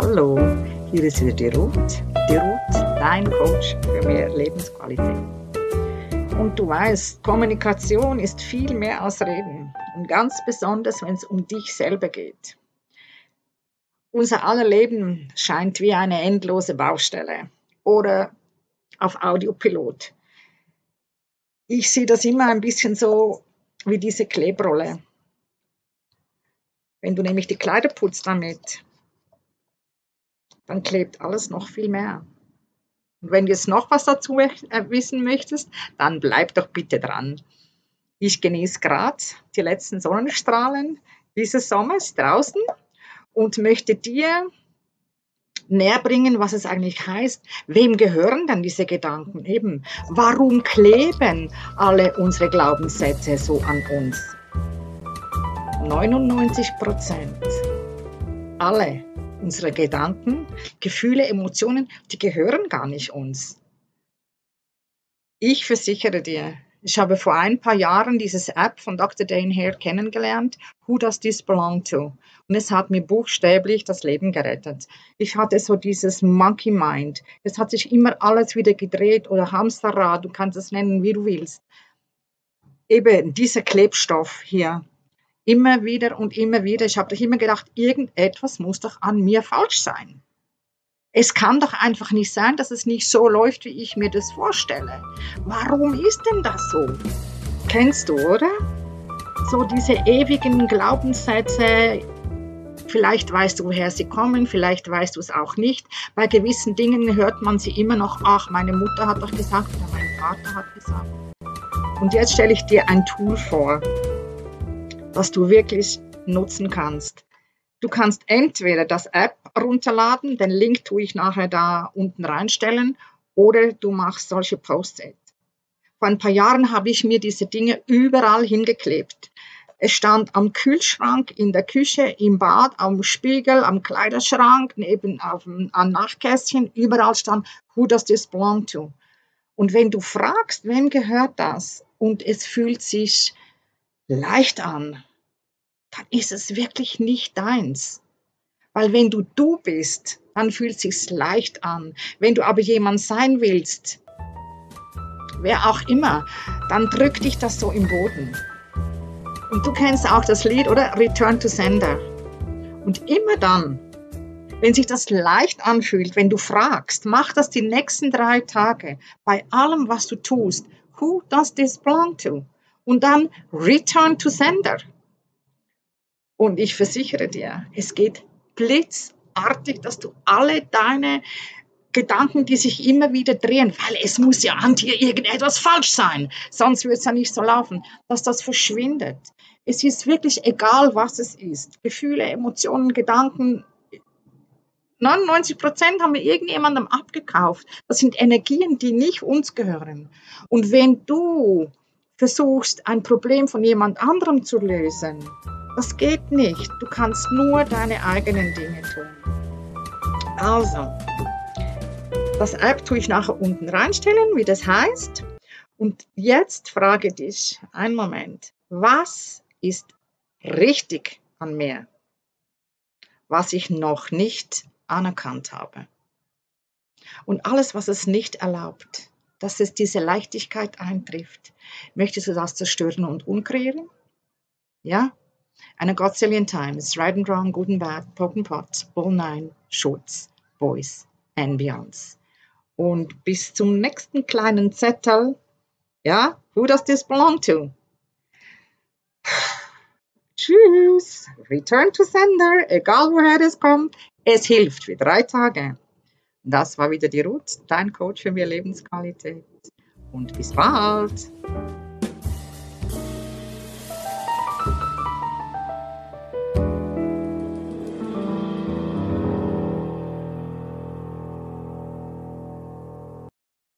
Hallo, hier ist wieder die Ruth, dein Coach für mehr Lebensqualität. Und du weißt, Kommunikation ist viel mehr als Reden und ganz besonders, wenn es um dich selber geht. Unser aller Leben scheint wie eine endlose Baustelle oder auf Audiopilot. Ich sehe das immer ein bisschen so wie diese Klebrolle. Wenn du nämlich die Kleider putzt damit, dann klebt alles noch viel mehr. Und wenn du jetzt noch was dazu wissen möchtest, dann bleib doch bitte dran. Ich genieße gerade die letzten Sonnenstrahlen dieses Sommers draußen und möchte dir näher bringen, was es eigentlich heißt. Wem gehören denn diese Gedanken? Eben, warum kleben alle unsere Glaubenssätze so an uns? 99%. Alle unsere Gedanken, Gefühle, Emotionen, die gehören gar nicht uns. Ich versichere dir, ich habe vor ein paar Jahren dieses App von Dr. Dain Heer kennengelernt, Who Does This Belong To? Und es hat mir buchstäblich das Leben gerettet. Ich hatte so dieses Monkey Mind. Es hat sich immer alles wieder gedreht oder Hamsterrad, du kannst es nennen, wie du willst. Eben dieser Klebstoff hier. Immer wieder und immer wieder. Ich habe doch immer gedacht, irgendetwas muss doch an mir falsch sein. Es kann doch einfach nicht sein, dass es nicht so läuft, wie ich mir das vorstelle. Warum ist denn das so? Kennst du, oder? So diese ewigen Glaubenssätze. Vielleicht weißt du, woher sie kommen, vielleicht weißt du es auch nicht. Bei gewissen Dingen hört man sie immer noch, ach, meine Mutter hat doch gesagt oder mein Vater hat gesagt. Und jetzt stelle ich dir ein Tool vor, was du wirklich nutzen kannst. Du kannst entweder das App runterladen, den Link tue ich nachher da unten reinstellen, oder du machst solche Post-it. Vor ein paar Jahren habe ich mir diese Dinge überall hingeklebt. Es stand am Kühlschrank, in der Küche, im Bad, am Spiegel, am Kleiderschrank, neben am Nachtkästchen, überall stand Who Does This Belong To? Und wenn du fragst, wem gehört das, und es fühlt sich leicht an, dann ist es wirklich nicht deins. Weil wenn du bist, dann fühlt es sich leicht an. Wenn du aber jemand sein willst, wer auch immer, dann drückt dich das so im Boden. Und du kennst auch das Lied, oder? Return to Sender. Und immer dann, wenn sich das leicht anfühlt, wenn du fragst, mach das die nächsten 3 Tage, bei allem, was du tust. Who does this belong to? Und dann Return to Sender. Und ich versichere dir, es geht blitzartig, dass du alle deine Gedanken, die sich immer wieder drehen, weil es muss ja an dir irgendetwas falsch sein, sonst wird es ja nicht so laufen, dass das verschwindet. Es ist wirklich egal, was es ist. Gefühle, Emotionen, Gedanken, 99% haben wir irgendjemandem abgekauft. Das sind Energien, die nicht uns gehören. Und wenn du versuchst, ein Problem von jemand anderem zu lösen, das geht nicht. Du kannst nur deine eigenen Dinge tun. Also, das App tue ich nachher unten reinstellen, wie das heißt. Und jetzt frage dich, einen Moment, was ist richtig an mir, was ich noch nicht anerkannt habe? Und alles, was es nicht erlaubt, dass es diese Leichtigkeit eintrifft, möchtest du das zerstören und umkreieren? Ja? And I got zillion times, right and wrong, good and bad, poke and pot, all nine, shorts, boys and beyonds. Und bis zum nächsten kleinen Zettel, ja, who does this belong to? Tschüss, return to sender, egal woher es kommt, es hilft für 3 Tage. Das war wieder die Ruth, dein Coach für mehr Lebensqualität. Und bis bald.